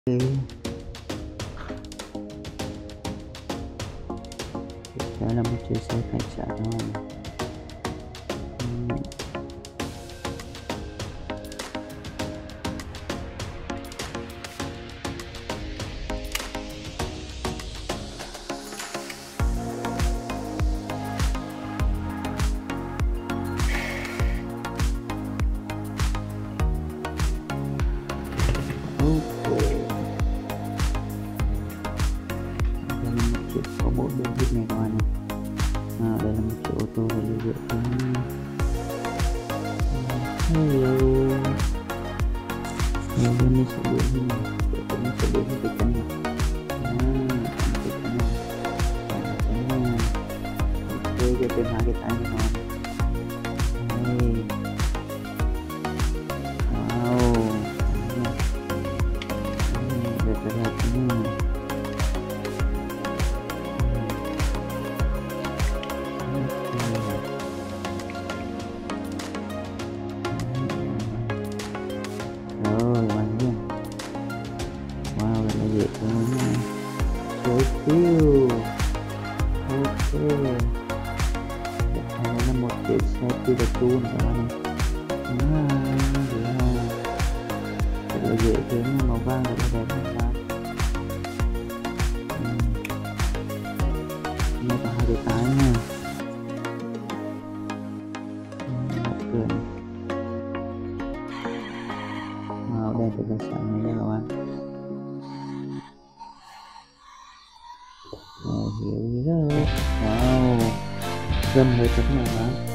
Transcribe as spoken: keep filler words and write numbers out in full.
Đó là một chiếc xe cảnh sát thôi. Có bộ đường hít này các bạn này. À, đây là một chiếc ô tô và lưu lượng. Hello. Nhiều bên đi sẽ biến như này. Để cũng sẽ biến như cái chân này. À, cái chân này. Cái chân này. Ok, cho thêm hai cái tay này các bạn. Đây. Wow. Đây, rất là đẹp nha. Rồi bạn nha. Wow, rất là dễ thương nha. So cute. Ok. Tiếp theo là một chiếc xe pikachu nữa các bạn này. Wow, rất là dễ thương nha, màu vàng rất là đẹp các bạn. Đây có hai cái tay nha. Cười. Wow, đèn rất là sáng này nha các bạn. Wow, here we go. Wow, dâm hơi thật này các bạn.